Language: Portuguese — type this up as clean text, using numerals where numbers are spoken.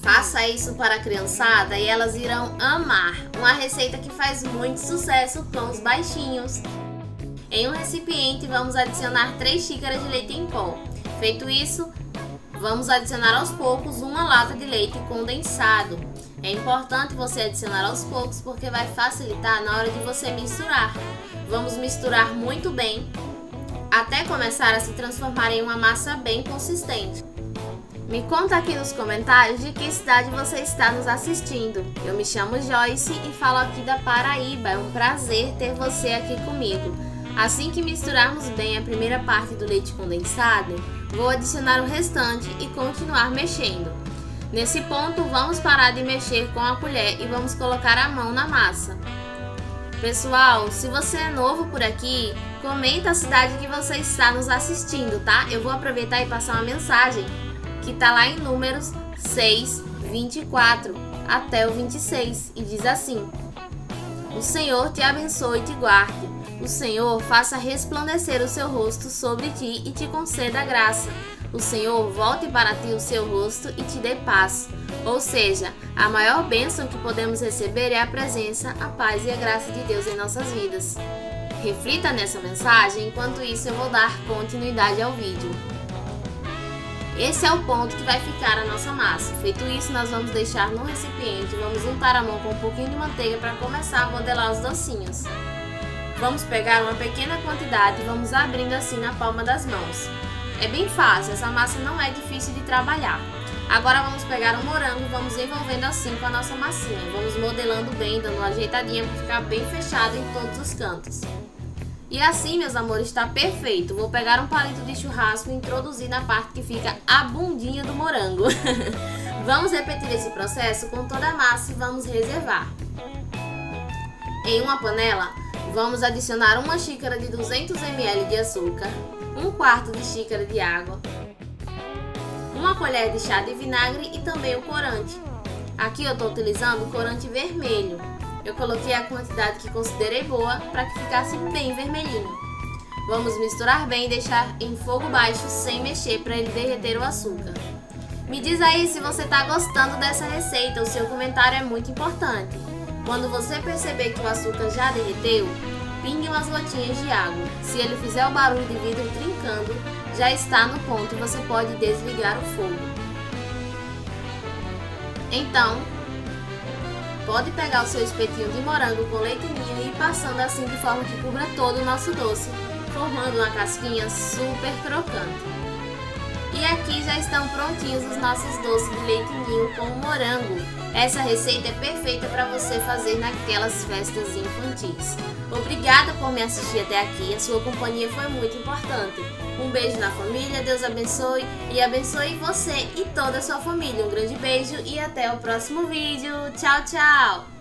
Faça isso para a criançada e elas irão amar. Uma receita que faz muito sucesso com os baixinhos. Em um recipiente vamos adicionar 3 xícaras de leite em pó. Feito isso, vamos adicionar aos poucos uma lata de leite condensado. É importante você adicionar aos poucos porque vai facilitar na hora de você misturar. Vamos misturar muito bem até começar a se transformar em uma massa bem consistente. Me conta aqui nos comentários de que cidade você está nos assistindo. Eu me chamo Joyce e falo aqui da Paraíba. É um prazer ter você aqui comigo. Assim que misturarmos bem a primeira parte do leite condensado, vou adicionar o restante e continuar mexendo. Nesse ponto, vamos parar de mexer com a colher e vamos colocar a mão na massa. Pessoal, se você é novo por aqui, comenta a cidade que você está nos assistindo, tá? Eu vou aproveitar e passar uma mensagem que tá lá em números 6, 24 até o 26 e diz assim: O Senhor te abençoe e te guarde. O Senhor faça resplandecer o seu rosto sobre ti e te conceda graça. O Senhor volte para ti o seu rosto e te dê paz. Ou seja, a maior bênção que podemos receber é a presença, a paz e a graça de Deus em nossas vidas. Reflita nessa mensagem, enquanto isso eu vou dar continuidade ao vídeo. Esse é o ponto que vai ficar a nossa massa. Feito isso, nós vamos deixar no recipiente, vamos untar a mão com um pouquinho de manteiga para começar a modelar os docinhos. Vamos pegar uma pequena quantidade e vamos abrindo assim na palma das mãos. É bem fácil, essa massa não é difícil de trabalhar. Agora vamos pegar o morango e vamos envolvendo assim com a nossa massinha. Vamos modelando bem, dando uma ajeitadinha para ficar bem fechado em todos os cantos. E assim, meus amores, está perfeito. Vou pegar um palito de churrasco e introduzir na parte que fica a bundinha do morango. Vamos repetir esse processo com toda a massa e vamos reservar. Em uma panela, vamos adicionar uma xícara de 200 ml de açúcar, 1/4 de xícara de água, uma colher de chá de vinagre e também o corante. Aqui eu estou utilizando o corante vermelho. Eu coloquei a quantidade que considerei boa para que ficasse bem vermelhinho. Vamos misturar bem e deixar em fogo baixo sem mexer para ele derreter o açúcar. Me diz aí se você está gostando dessa receita, o seu comentário é muito importante. Quando você perceber que o açúcar já derreteu, pingue umas gotinhas de água. Se ele fizer o barulho de vidro trincando, já está no ponto e você pode desligar o fogo. Então, pode pegar o seu espetinho de morango com leite ninho e ir passando assim de forma que cubra todo o nosso doce, formando uma casquinha super crocante. E aqui já estão prontinhos os nossos doces de leite ninho com morango. Essa receita é perfeita para você fazer naquelas festas infantis. Obrigada por me assistir até aqui, a sua companhia foi muito importante. Um beijo na família, Deus abençoe e abençoe você e toda a sua família. Um grande beijo e até o próximo vídeo. Tchau, tchau!